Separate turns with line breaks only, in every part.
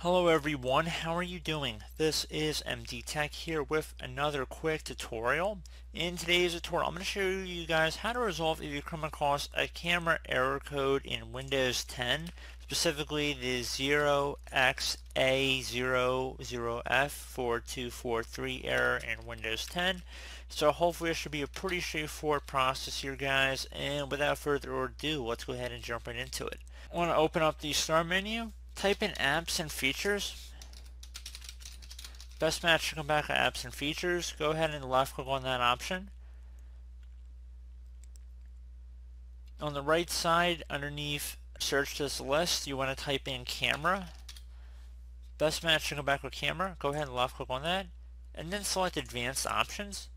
Hello everyone, how are you doing? This is MD Tech here with another quick tutorial. In today's tutorial, I'm going to show you guys how to resolve if you come across a camera error code in Windows 10, specifically the 0xA00F4243 error in Windows 10. So hopefully it should be a pretty straightforward process here, guys, and without further ado, let's go ahead and jump right into it. I want to open up the Start menu. Type in apps and features. Best match to come back to apps and features. Go ahead and left click on that option. On the right side underneath search this list, you want to type in camera. Best match to come back with camera. Go ahead and left click on that. And then select advanced options.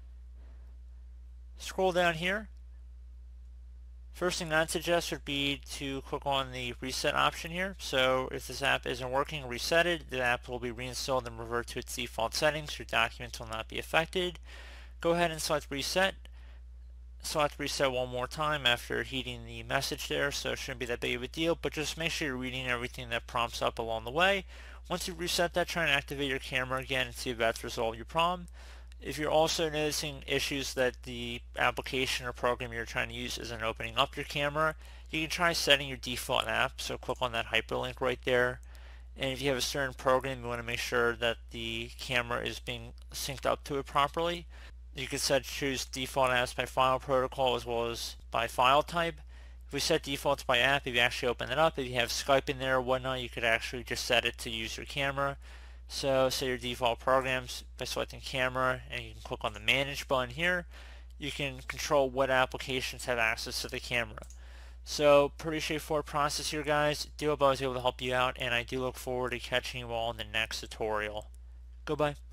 Scroll down here. First thing I'd suggest would be to click on the reset option here. So if this app isn't working, reset it. The app will be reinstalled and revert to its default settings. Your documents will not be affected. Go ahead and select reset. Select reset one more time after heeding the message there, so it shouldn't be that big of a deal, but just make sure you're reading everything that prompts up along the way. Once you reset that, try and activate your camera again and see if that's resolved your problem. If you're also noticing issues that the application or program you're trying to use isn't opening up your camera, you can try setting your default app. So click on that hyperlink right there. And if you have a certain program, you want to make sure that the camera is being synced up to it properly. You can choose default apps by file protocol as well as by file type. If we set defaults by app, if you actually open it up, if you have Skype in there or whatnot, you could actually just set it to use your camera. So say your default programs by selecting camera, and you can click on the manage button here. You can control what applications have access to the camera. So pretty straightforward process here, guys. Do hope I was able to help you out, and I do look forward to catching you all in the next tutorial. Goodbye.